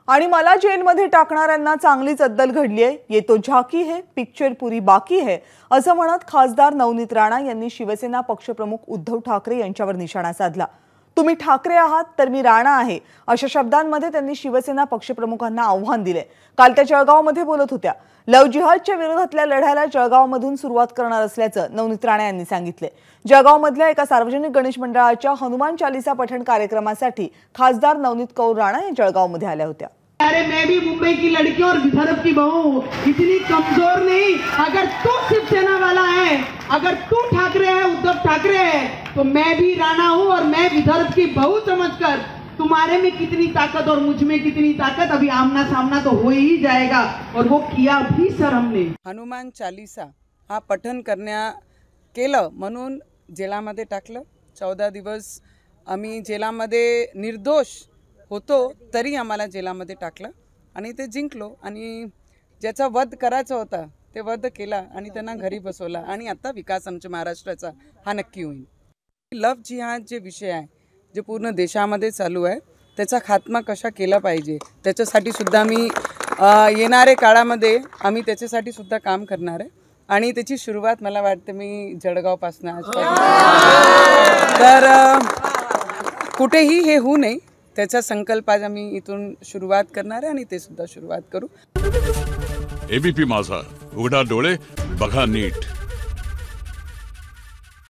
आणि मला जेलमध्ये टाकणाऱ्यांना चांगलीच अद्दल घडली आहे। ये तो झाकी है, पिक्चर पुरी बाकी है, असं म्हणत खासदार नवनीत राणा यांनी शिवसेना पक्षप्रमुख उद्धव ठाकरे यांच्यावर निशाणा साधला। तुम्ही ठाकरे आहात तर मी राणा आहे, अशा शब्दांमध्ये त्यांनी शिवसेना पक्षप्रमुखांना आव्हान दिले। काल त्या जळगावमध्ये बोलत होत्या। लव जिहादच्या विरोधातल्या लढ्याला जळगावमधून सुरुवात करणार असल्याचं नवनीत राणा यांनी सांगितले। जळगावमधल्या एका सार्वजनिक गणेश मंडळाच्या हनुमान चालीसा पठण कार्यक्रमासाठी खासदार नवनीत कौर राणा या जळगावमध्ये आल्या होत्या। अरे मैं भी मुंबई की लड़की और विदर्भ की बहू, इतनी कमजोर नहीं। अगर तू शिवसेना वाला है, अगर तू ठाकरे है, उद्धव ठाकरे है, तो मैं भी राणा हूँ और मैं विदर्भ की बहू समझकर तुम्हारे में कितनी ताकत और मुझ में कितनी ताकत, अभी आमना सामना तो हो ही जाएगा। और वो किया भी सर हमने। हनुमान चालीसा हा पठन केलं म्हणून जेलामध्ये टाकलं। 14 दिवस आम्ही जेलामध्ये निर्दोष होतो तरी आम्हाला जेलामध्ये टाकलं आणि ते जिंकलो आणि ज्याचा वध करायचा होता ते वध केला आणि त्यांना घरी बसवला आणि आता विकास आमच्या महाराष्ट्राचा हा नक्की होईल। लव जिहाद जे विषय आहे जे पूर्ण देशामध्ये चालू आहे त्याचा खात्मा कशा केला पाहिजे त्याच्यासाठी सुद्धा मी येणारे काळामध्ये आम्ही त्याच्यासाठी सुद्धा काम करणार आहे आणि त्याची सुरुवात मला वाटते मी जळगावपासून तर कुठेही हे होऊ नये त्याचा संकल्प आज आम्ही इथून सुरुवात करणार आहे आणि ते सुद्धा सुरुवात करू। एबीपी माझा, उघडा डोळे बघा नीट।